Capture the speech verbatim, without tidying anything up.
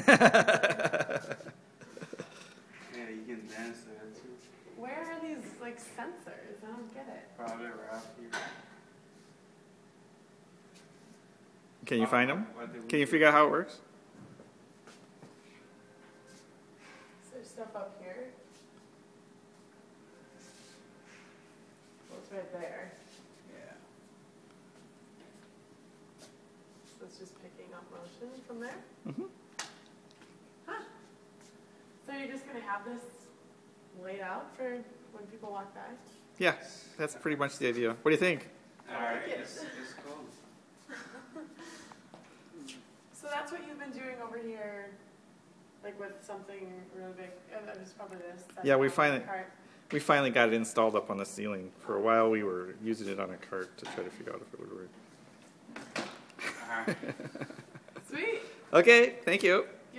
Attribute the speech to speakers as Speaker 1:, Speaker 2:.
Speaker 1: Yeah, you can dance there too.
Speaker 2: Where are these like sensors? I don't get it.
Speaker 1: Probably around here.
Speaker 3: Can you
Speaker 1: Uh,
Speaker 3: find them?
Speaker 1: what did we
Speaker 3: Can you
Speaker 1: do?
Speaker 3: figure out how it works?
Speaker 2: Is there stuff up here? Well, it's right there.
Speaker 1: Yeah.
Speaker 2: So it's just picking up motion from there?
Speaker 3: Mm-hmm.
Speaker 2: Huh. So you're just going to have this laid out for when people walk by?
Speaker 3: Yeah, that's pretty much the idea. What do you think?
Speaker 1: Alright,
Speaker 2: like it.
Speaker 1: it's, it's cool.
Speaker 2: So that's what you've been doing over here, like with something really big. Uh, it was probably this. That's
Speaker 3: Yeah, we
Speaker 2: on the
Speaker 3: finally
Speaker 2: cart.
Speaker 3: we finally got it installed up on the ceiling. For a while, we were using it on a cart to try to figure out if it would work.
Speaker 1: Alright.
Speaker 2: Sweet.
Speaker 3: Okay, thank you.